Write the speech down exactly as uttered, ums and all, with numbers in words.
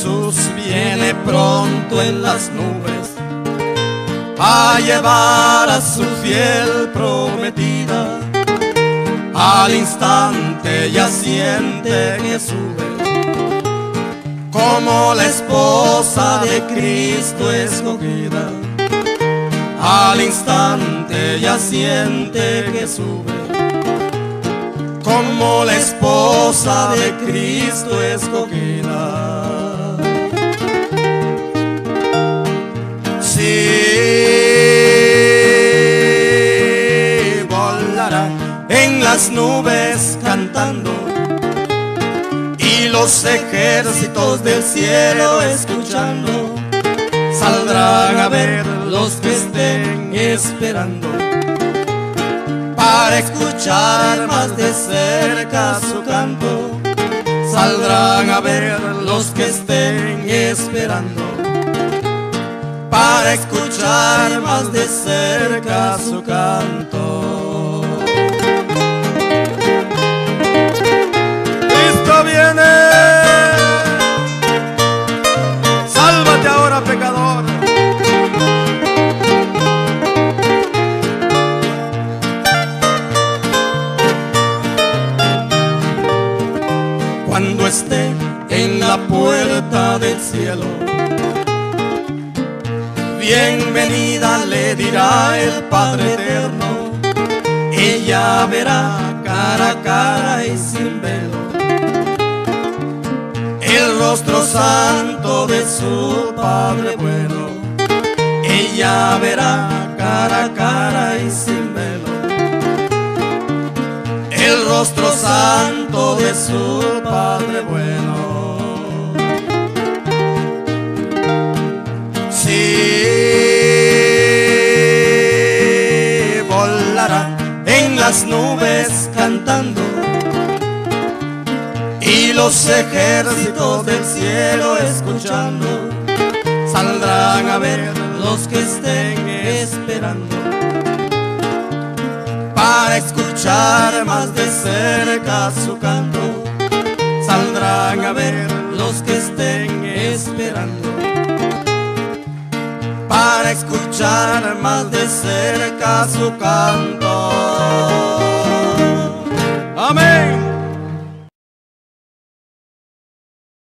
Jesús viene pronto en las nubes a llevar a su fiel prometida. Al instante ya siente que sube, como la esposa de Cristo escogida. Al instante ya siente que sube, como la esposa de Cristo escogida. Sí, volará en las nubes cantando, y los ejércitos del cielo escuchando. Saldrán a ver los que estén esperando, para escuchar más de cerca su canto. Saldrán a ver los que estén esperando, para escuchar más de cerca su canto. Cristo viene, sálvate ahora, pecador. Cuando esté en la puerta del cielo, bienvenida le dirá el Padre eterno. Ella verá cara a cara y sin velo el rostro santo de su Padre bueno. Ella verá cara a cara y sin velo el rostro santo de su Padre bueno. Sí, volará en las nubes cantando, y los ejércitos del cielo escuchando. Saldrán a ver los que estén esperando, para escuchar más de cerca su canto. Saldrán a ver los que estén esperando, para escuchar más de cerca su canto.